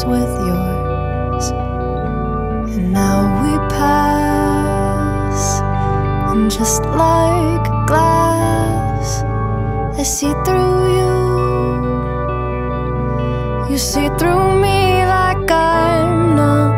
with yours. And now we pass, and just like glass, I see through you. You see through me like I'm not